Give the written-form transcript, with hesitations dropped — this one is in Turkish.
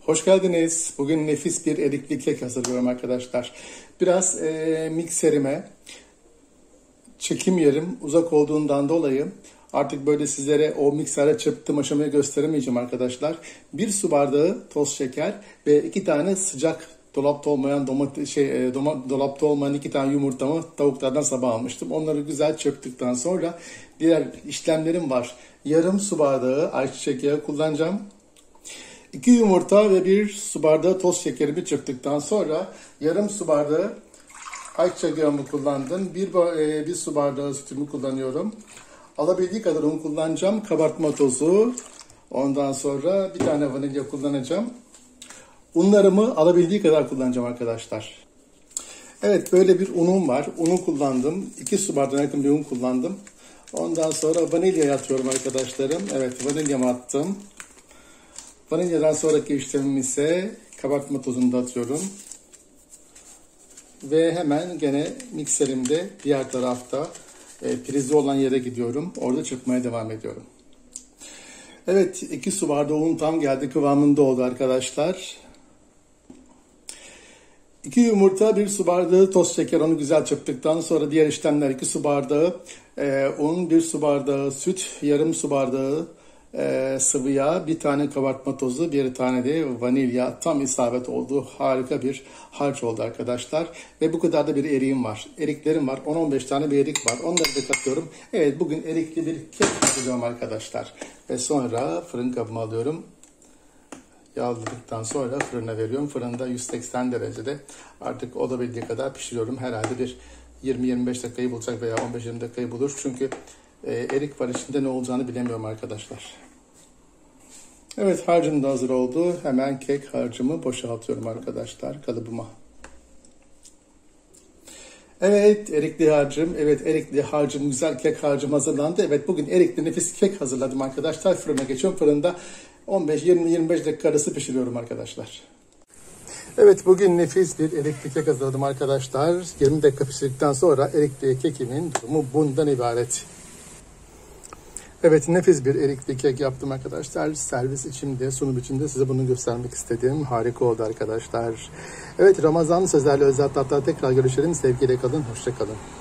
Hoş geldiniz. Bugün nefis bir erikli kek hazırlıyorum arkadaşlar. Biraz mikserime çekim yerim uzak olduğundan dolayı artık böyle sizlere o mikserde çırptığım aşamayı gösteremeyeceğim arkadaşlar. 1 su bardağı toz şeker ve 2 tane sıcak dolapta olmayan dolapta olmayan 2 tane yumurtamı tavuklardan sabah almıştım. Onları güzel çırptıktan sonra diğer işlemlerim var. Yarım su bardağı ayçiçek yağı kullanacağım. 2 yumurta ve 1 su bardağı toz şekerimi çırptıktan sonra yarım su bardağı ayçiçek yağımı kullandım. 1 su bardağı sütümü kullanıyorum. Alabildiği kadar un kullanacağım. Kabartma tozu. Ondan sonra bir tane vanilya kullanacağım. Unlarımı alabildiği kadar kullanacağım arkadaşlar. Evet, böyle bir unum var. Unu kullandım. 2 su bardağına yakın bir un kullandım. Ondan sonra vanilya atıyorum arkadaşlarım. Evet, vanilyamı attım. Vanilyadan sonraki işlemim ise kabartma tozunu da atıyorum. Ve hemen gene mikserimde diğer tarafta prizi olan yere gidiyorum. Orada çırpmaya devam ediyorum. Evet, 2 su bardağı un tam geldi kıvamında oldu arkadaşlar. 2 yumurta, 1 su bardağı toz şeker, onu güzel çırptıktan sonra diğer işlemler 2 su bardağı un, 1 su bardağı süt, yarım su bardağı sıvı yağ, bir tane kabartma tozu, bir tane de vanilya, tam isabet oldu. Harika bir harç oldu arkadaşlar. Ve bu kadar da bir eriğim var. Eriklerim var. 10-15 tane bir erik var. Onları da katıyorum. Evet, bugün erikli bir kek yapacağım arkadaşlar. Ve sonra fırın kabıma alıyorum. Yağladıktan sonra fırına veriyorum. Fırında 180 derecede artık olabildiği kadar pişiriyorum. Herhalde bir 20-25 dakikayı bulacak veya 15-20 dakikayı bulur. Çünkü erik var, içinde ne olacağını bilemiyorum arkadaşlar. Evet, harcım da hazır oldu. Hemen kek harcımı boşaltıyorum arkadaşlar kalıbıma. Evet, erikli harcım. Evet, erikli harcım, güzel kek harcım hazırlandı. Evet, bugün erikli nefis kek hazırladım arkadaşlar. Fırına geçiyorum. Fırında 15-20-25 dakika arası pişiriyorum arkadaşlar. Evet, bugün nefis bir erikli kek hazırladım arkadaşlar. 20 dakika pişirdikten sonra erikli kekimin durumu bundan ibaret. Evet, nefis bir erikli kek yaptım arkadaşlar. Servis içinde, sunum içinde size bunu göstermek istedim. Harika oldu arkadaşlar. Evet, Ramazan sözlerle özel tatlar tekrar görüşelim. Sevgiyle kalın, hoşça kalın.